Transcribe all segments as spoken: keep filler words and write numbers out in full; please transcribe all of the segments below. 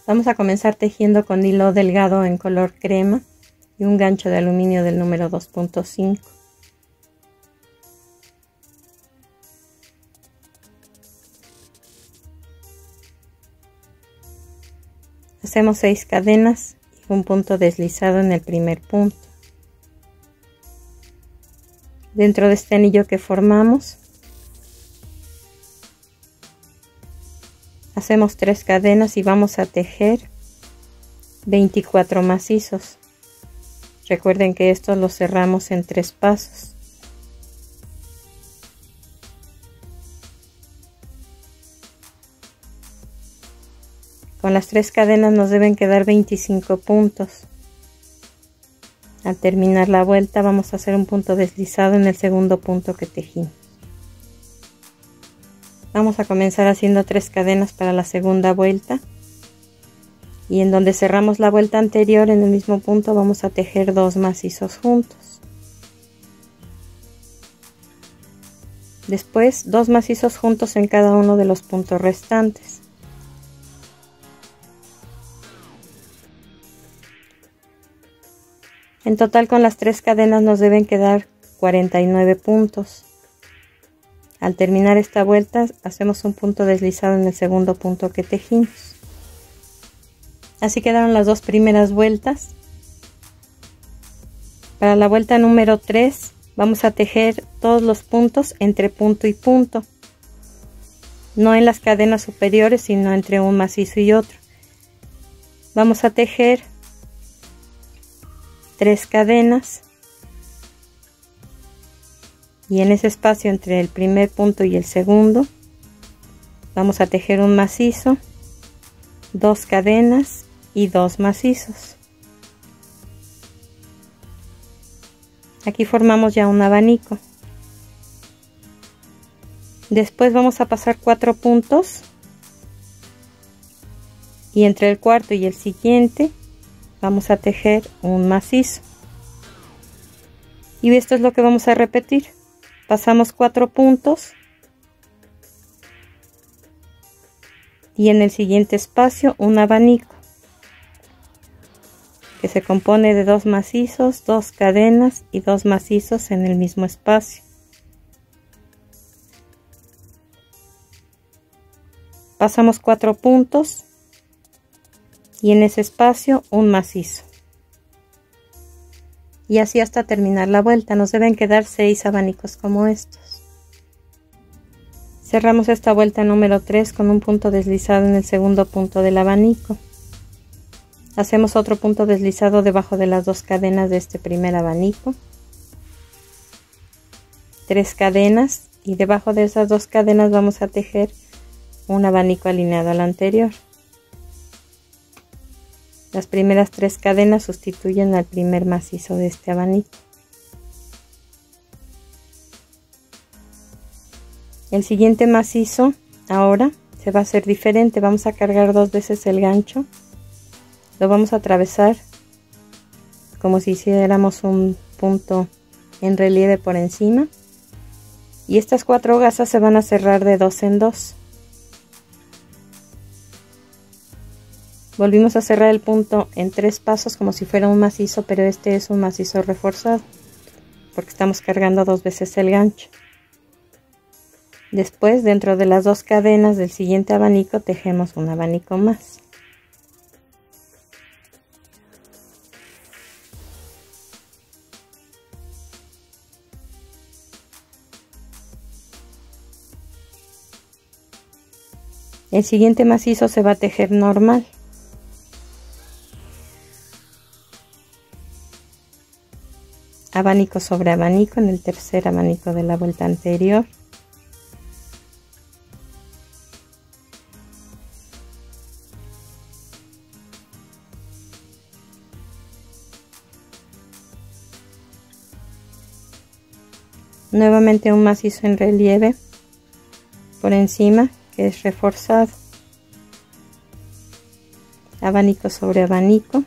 Vamos a comenzar tejiendo con hilo delgado en color crema y un gancho de aluminio del número dos punto cinco. Hacemos seis cadenas y un punto deslizado en el primer punto. Dentro de este anillo que formamos, hacemos tres cadenas y vamos a tejer veinticuatro macizos. Recuerden que estos los cerramos en tres pasos. Con las tres cadenas nos deben quedar veinticinco puntos. Al terminar la vuelta vamos a hacer un punto deslizado en el segundo punto que tejimos. Vamos a comenzar haciendo tres cadenas para la segunda vuelta. Y en donde cerramos la vuelta anterior, en el mismo punto, vamos a tejer dos macizos juntos. Después, dos macizos juntos en cada uno de los puntos restantes. En total, con las tres cadenas nos deben quedar cuarenta y nueve puntos. Al terminar esta vuelta, hacemos un punto deslizado en el segundo punto que tejimos. Así quedaron las dos primeras vueltas. Para la vuelta número tres vamos a tejer todos los puntos entre punto y punto. No en las cadenas superiores, sino entre un macizo y otro. Vamos a tejer tres cadenas. Y en ese espacio entre el primer punto y el segundo vamos a tejer un macizo, dos cadenas y dos macizos. Aquí formamos ya un abanico. Después vamos a pasar cuatro puntos y entre el cuarto y el siguiente vamos a tejer un macizo. Y esto es lo que vamos a repetir. Pasamos cuatro puntos y en el siguiente espacio un abanico que se compone de dos macizos, dos cadenas y dos macizos en el mismo espacio. Pasamos cuatro puntos y en ese espacio un macizo. Y así hasta terminar la vuelta. Nos deben quedar seis abanicos como estos. Cerramos esta vuelta número tres con un punto deslizado en el segundo punto del abanico. Hacemos otro punto deslizado debajo de las dos cadenas de este primer abanico. Tres cadenas y debajo de esas dos cadenas vamos a tejer un abanico alineado al anterior. Las primeras tres cadenas sustituyen al primer macizo de este abanico. El siguiente macizo ahora se va a hacer diferente. Vamos a cargar dos veces el gancho. Lo vamos a atravesar como si hiciéramos un punto en relieve por encima. Y estas cuatro gasas se van a cerrar de dos en dos. Volvimos a cerrar el punto en tres pasos como si fuera un macizo, pero este es un macizo reforzado porque estamos cargando dos veces el gancho. Después, dentro de las dos cadenas del siguiente abanico, tejemos un abanico más. El siguiente macizo se va a tejer normal. Abanico sobre abanico en el tercer abanico de la vuelta anterior. Nuevamente un macizo en relieve por encima que es reforzado. Abanico sobre abanico.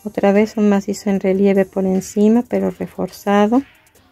Otra vez un macizo en relieve por encima, pero reforzado.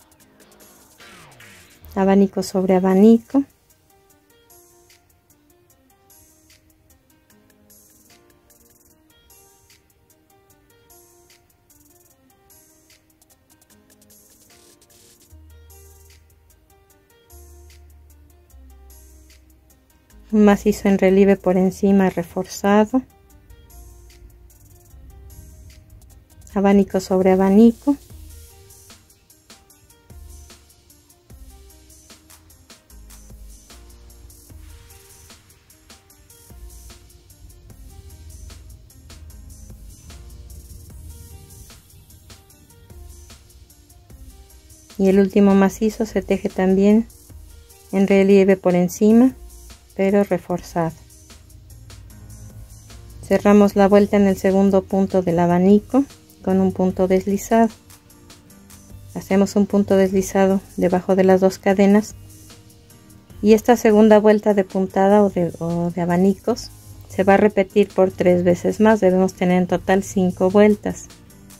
Abanico sobre abanico. Un macizo en relieve por encima reforzado. Abanico sobre abanico. Y el último macizo se teje también en relieve por encima, pero reforzado. Cerramos la vuelta en el segundo punto del abanico con un punto deslizado. Hacemos un punto deslizado debajo de las dos cadenas y esta segunda vuelta de puntada o de, o de abanicos se va a repetir por tres veces más. Debemos tener en total cinco vueltas.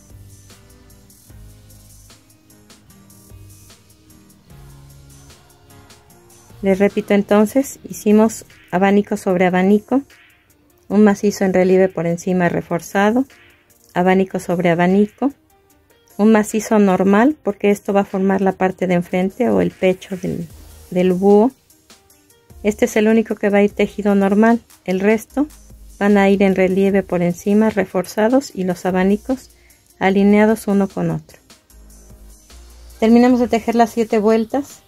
Les repito entonces, hicimos abanico sobre abanico, un macizo en relieve por encima reforzado, abanico sobre abanico, un macizo normal porque esto va a formar la parte de enfrente o el pecho del, del búho. Este es el único que va a ir tejido normal, el resto van a ir en relieve por encima reforzados y los abanicos alineados uno con otro. Terminamos de tejer las siete vueltas.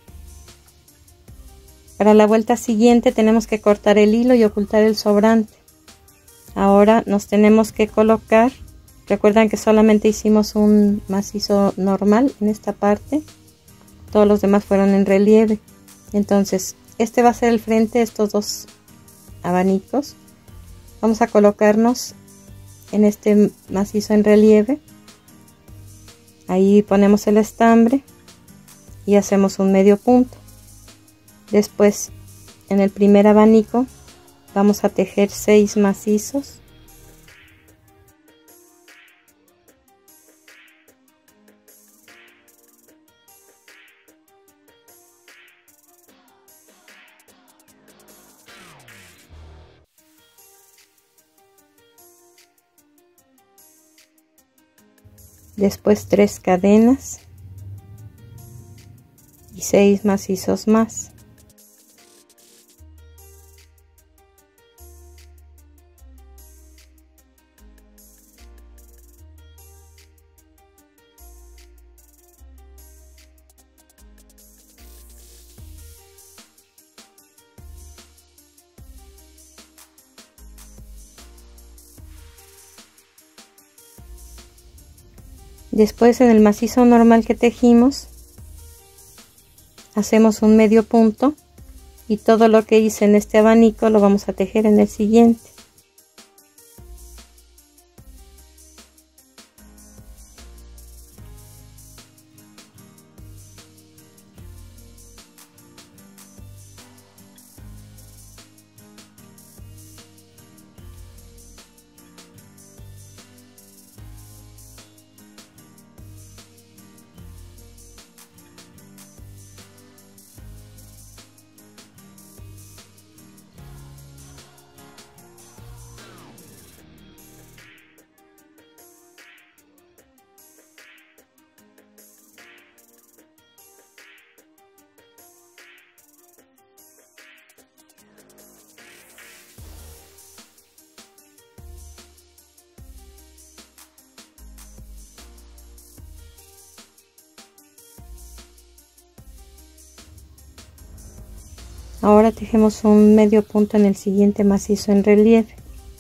Para la vuelta siguiente tenemos que cortar el hilo y ocultar el sobrante. Ahora nos tenemos que colocar, recuerdan que solamente hicimos un macizo normal en esta parte, todos los demás fueron en relieve. Entonces este va a ser el frente de estos dos abanicos. Vamos a colocarnos en este macizo en relieve, ahí ponemos el estambre y hacemos un medio punto. Después en el primer abanico vamos a tejer seis macizos. Después tres cadenas y seis macizos más. Después en el macizo normal que tejimos hacemos un medio punto y todo lo que hice en este abanico lo vamos a tejer en el siguiente. Ahora tejemos un medio punto en el siguiente macizo en relieve.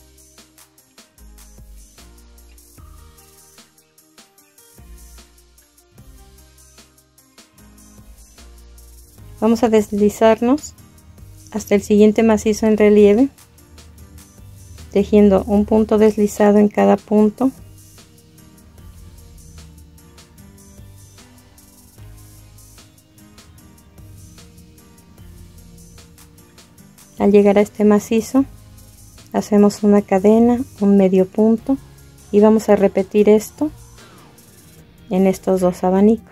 Vamos a deslizarnos hasta el siguiente macizo en relieve, tejiendo un punto deslizado en cada punto. Al llegar a este macizo hacemos una cadena, un medio punto y vamos a repetir esto en estos dos abanicos.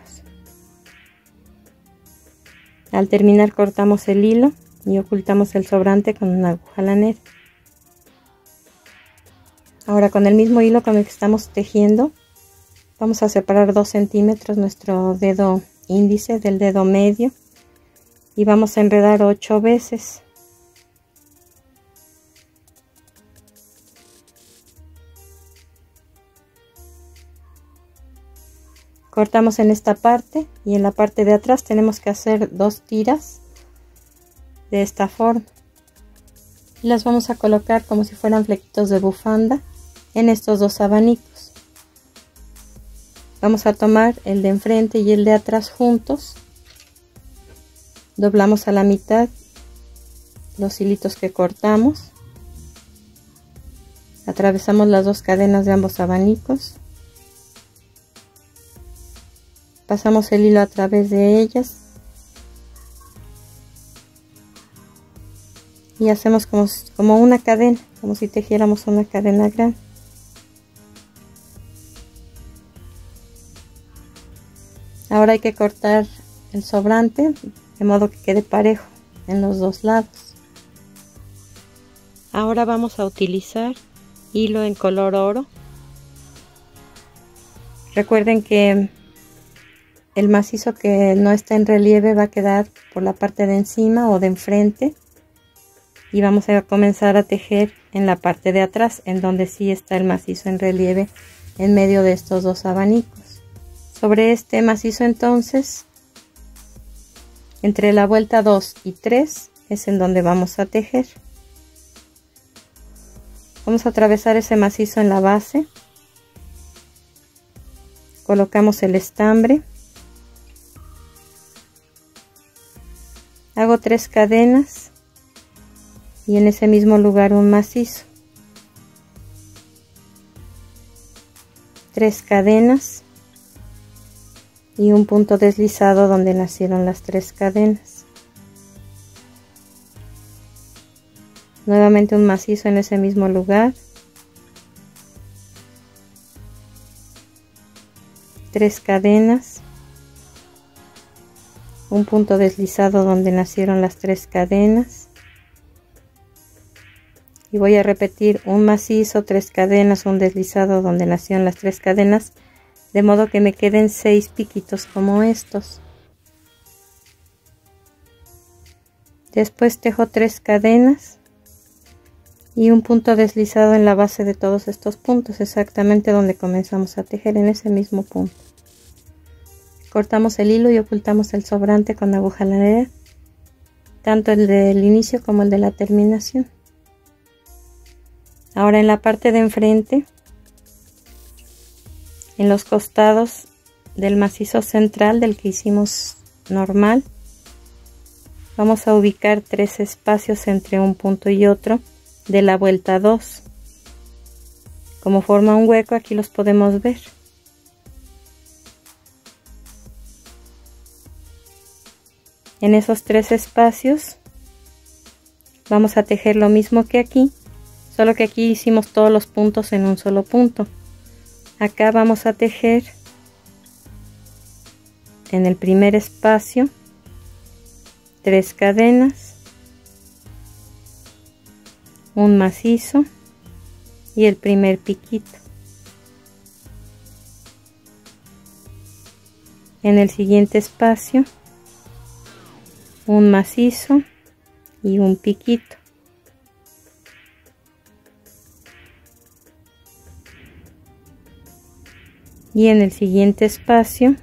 Al terminar cortamos el hilo y ocultamos el sobrante con una aguja lanera. Ahora con el mismo hilo con el que estamos tejiendo vamos a separar dos centímetros nuestro dedo índice del dedo medio y vamos a enredar ocho veces. Cortamos en esta parte y en la parte de atrás tenemos que hacer dos tiras de esta forma. Y las vamos a colocar como si fueran flequitos de bufanda en estos dos abanicos. Vamos a tomar el de enfrente y el de atrás juntos. Doblamos a la mitad los hilitos que cortamos. Atravesamos las dos cadenas de ambos abanicos. Pasamos el hilo a través de ellas y hacemos como, como una cadena, como si tejiéramos una cadena grande. Ahora hay que cortar el sobrante de modo que quede parejo en los dos lados. Ahora vamos a utilizar hilo en color oro. Recuerden que el macizo que no está en relieve va a quedar por la parte de encima o de enfrente y vamos a comenzar a tejer en la parte de atrás, en donde sí está el macizo en relieve en medio de estos dos abanicos. Sobre este macizo entonces, entre la vuelta dos y tres es en donde vamos a tejer. Vamos a atravesar ese macizo en la base, colocamos el estambre. Hago tres cadenas y en ese mismo lugar un macizo. Tres cadenas y un punto deslizado donde nacieron las tres cadenas. Nuevamente un macizo en ese mismo lugar. Tres cadenas. Un punto deslizado donde nacieron las tres cadenas y voy a repetir un macizo, tres cadenas, un deslizado donde nacieron las tres cadenas, de modo que me queden seis piquitos como estos. Después tejo tres cadenas y un punto deslizado en la base de todos estos puntos, exactamente donde comenzamos a tejer, en ese mismo punto. Cortamos el hilo y ocultamos el sobrante con aguja lanera, tanto el del inicio como el de la terminación. Ahora en la parte de enfrente, en los costados del macizo central del que hicimos normal, vamos a ubicar tres espacios entre un punto y otro de la vuelta dos. Como forma un hueco, aquí los podemos ver. En esos tres espacios vamos a tejer lo mismo que aquí, solo que aquí hicimos todos los puntos en un solo punto. Acá vamos a tejer en el primer espacio tres cadenas, un macizo y el primer piquito. En el siguiente espacio un macizo y un piquito. Y en el siguiente espacio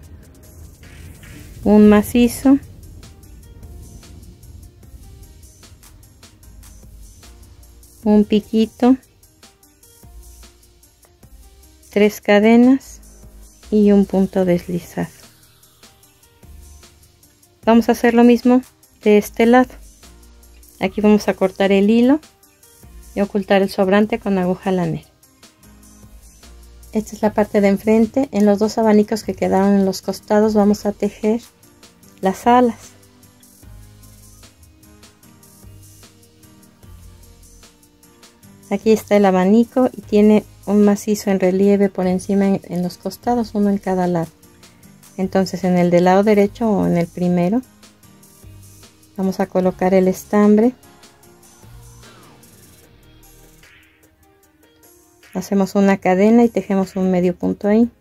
un macizo un piquito, tres cadenas y un punto deslizado. Vamos a hacer lo mismo de este lado. Aquí vamos a cortar el hilo y ocultar el sobrante con aguja lanera. Esta es la parte de enfrente. En los dos abanicos que quedaron en los costados vamos a tejer las alas. Aquí está el abanico y tiene un macizo en relieve por encima en, en los costados, uno en cada lado. Entonces en el del lado derecho o en el primero vamos a colocar el estambre. Hacemos una cadena y tejemos un medio punto ahí.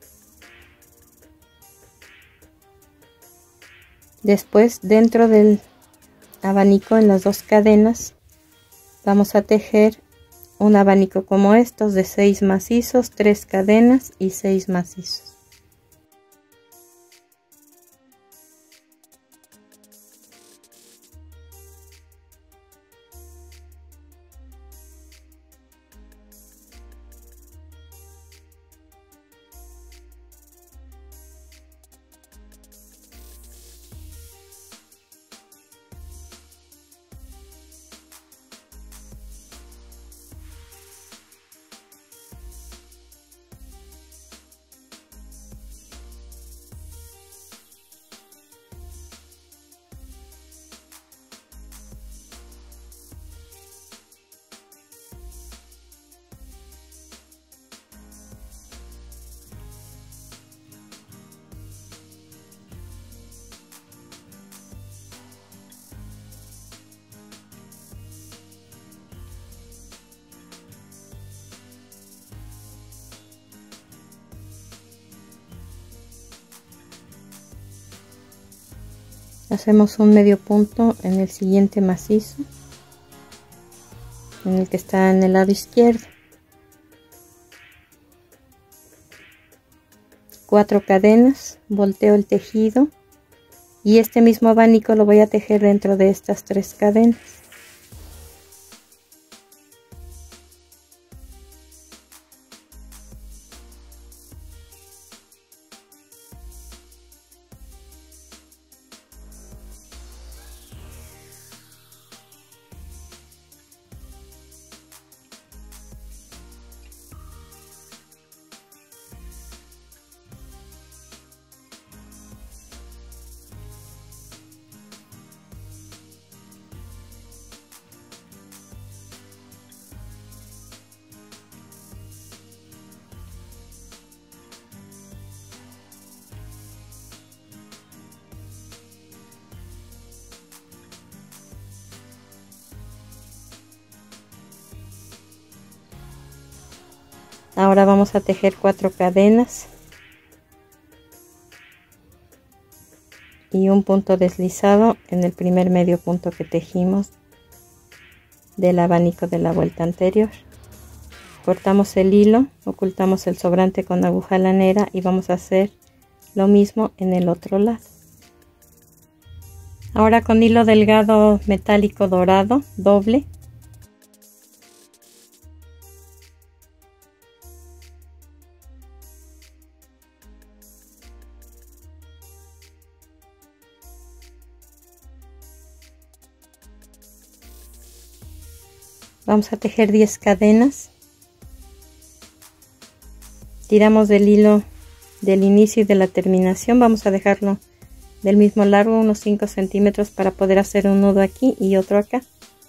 Después, dentro del abanico, en las dos cadenas, vamos a tejer un abanico como estos de seis macizos, tres cadenas y seis macizos. Hacemos un medio punto en el siguiente macizo, en el que está en el lado izquierdo. Cuatro cadenas, volteo el tejido y este mismo abanico lo voy a tejer dentro de estas tres cadenas. Ahora vamos a tejer cuatro cadenas y un punto deslizado en el primer medio punto que tejimos del abanico de la vuelta anterior. Cortamos el hilo, ocultamos el sobrante con aguja lanera y vamos a hacer lo mismo en el otro lado. Ahora con hilo delgado metálico dorado doble, vamos a tejer diez cadenas, tiramos del hilo del inicio y de la terminación, vamos a dejarlo del mismo largo, unos cinco centímetros, para poder hacer un nudo aquí y otro acá.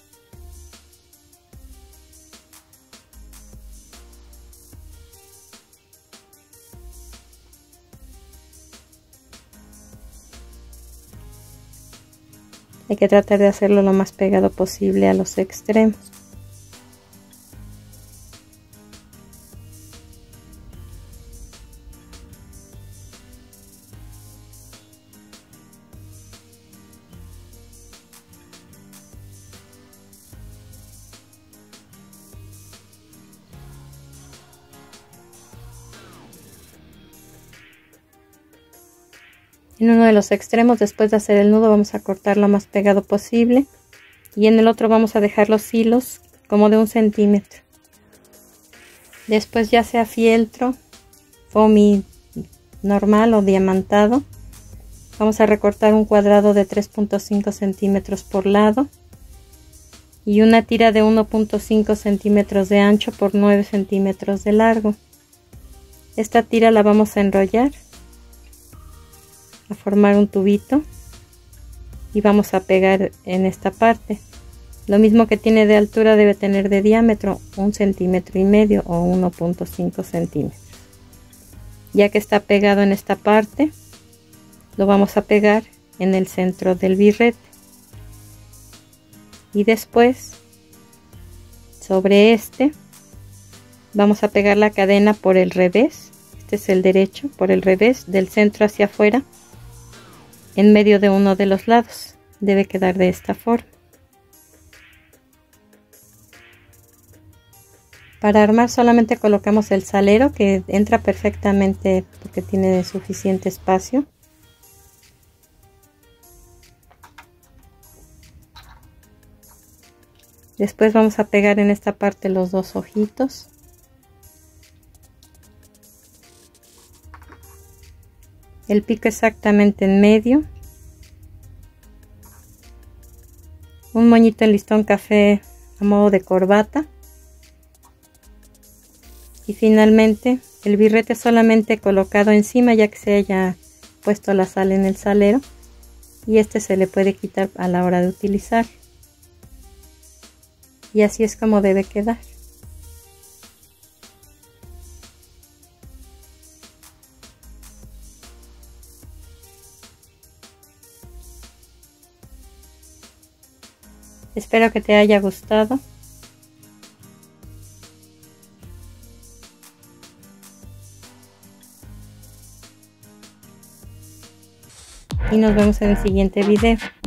Hay que tratar de hacerlo lo más pegado posible a los extremos. En uno de los extremos, después de hacer el nudo, vamos a cortar lo más pegado posible y en el otro vamos a dejar los hilos como de un centímetro. Después, ya sea fieltro, foamy normal o diamantado, vamos a recortar un cuadrado de tres punto cinco centímetros por lado y una tira de uno punto cinco centímetros de ancho por nueve centímetros de largo. Esta tira la vamos a enrollar, a formar un tubito y vamos a pegar en esta parte. Lo mismo que tiene de altura debe tener de diámetro un centímetro y medio o uno punto cinco centímetros. Ya que está pegado en esta parte, lo vamos a pegar en el centro del birrete. Y después, sobre este, vamos a pegar la cadena por el revés. Este es el derecho, por el revés, del centro hacia afuera, en medio de uno de los lados. Debe quedar de esta forma. Para armar solamente colocamos el salero, que entra perfectamente porque tiene suficiente espacio. Después vamos a pegar en esta parte los dos ojitos. El pico exactamente en medio. Un moñito en listón café a modo de corbata. Y finalmente el birrete solamente colocado encima, ya que se haya puesto la sal en el salero, y este se le puede quitar a la hora de utilizar. Y así es como debe quedar. Espero que te haya gustado. Y nos vemos en el siguiente video.